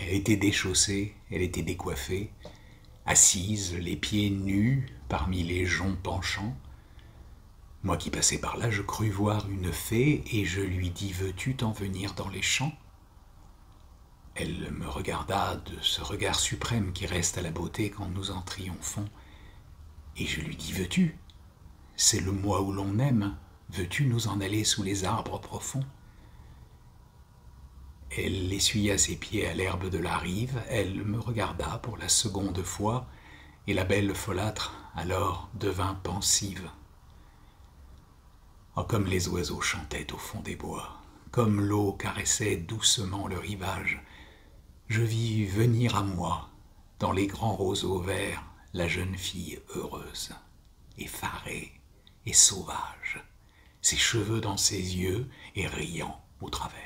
Elle était déchaussée, elle était décoiffée, assise, les pieds nus parmi les joncs penchants. Moi qui passais par là, je crus voir une fée, et je lui dis: veux-tu t'en venir dans les champs? Elle me regarda de ce regard suprême qui reste à la beauté quand nous en triomphons, et je lui dis: veux-tu? C'est le mois où l'on aime, veux-tu nous en aller sous les arbres profonds? Elle essuya ses pieds à l'herbe de la rive, elle me regarda pour la seconde fois, et la belle folâtre alors devint pensive. Oh, comme les oiseaux chantaient au fond des bois, comme l'eau caressait doucement le rivage, je vis venir à moi, dans les grands roseaux verts, la jeune fille heureuse, effarée et sauvage, ses cheveux dans ses yeux et riant au travers.